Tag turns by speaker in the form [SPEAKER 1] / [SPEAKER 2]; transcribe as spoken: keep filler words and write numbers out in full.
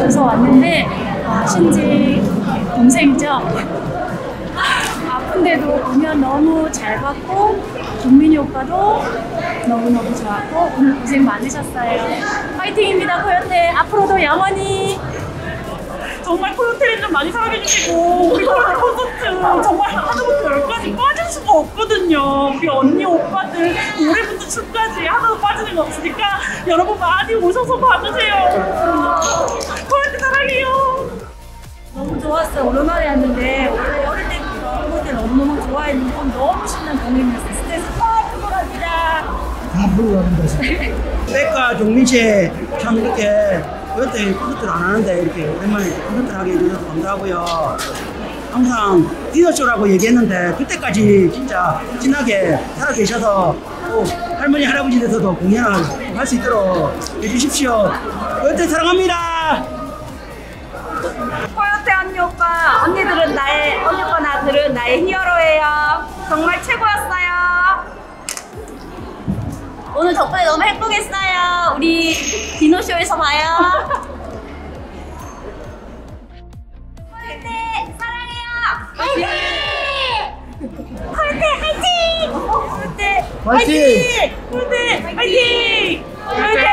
[SPEAKER 1] 있어서 왔는데 아, 신지 동생이죠. 아픈데도 공연 너무 잘 봤고 동민이 오빠도 너무너무 좋았고 오늘 고생 많으셨어요. 파이팅입니다. 코요테 앞으로도 영원히.
[SPEAKER 2] 정말 코요테를 좀 많이 사랑해주시고 우리 코요테 콘서트 정말 하나부터 열까지 빠질 수가 없거든요. 우리 언니 오빠들 노래부터 춤까지 하나도 빠지는 거 없으니까 여러분 많이 오셔서 봐주세요. 코요테 사랑해요.
[SPEAKER 1] 너무 좋았어요. 오랜만에 왔는데 원래 어릴 때부터 코요테 너무너무 좋아했는데 너무 신난 공연이었어요. 스트레스 팍 풀고 갑니다.
[SPEAKER 3] 다 풀고 갑니다. 백과 종민 씨 참 이렇게 코요테 콘서트를 안 하는데 이렇게 오랜만에 콘서트를 하게 해주셔서 감사하고요. 항상 디너쇼라고 얘기했는데 그때까지 진짜 진하게 살아계셔서 또 할머니 할아버지들에서도 공연을 할 수 있도록 해주십시오. 코요테 사랑합니다.
[SPEAKER 4] 코요테 언니 오빠, 언니들은 나의, 언니 오빠 나들은 나의 히어로예요. 정말 최고였어요. 오늘 덕분에 너무 행복했어요. 우리 디노쇼에서 봐요. 코요테 사랑해요. 화이팅! 코요테 화이팅! 코요테
[SPEAKER 3] 화이팅!
[SPEAKER 2] 코요테 화이팅! 코요테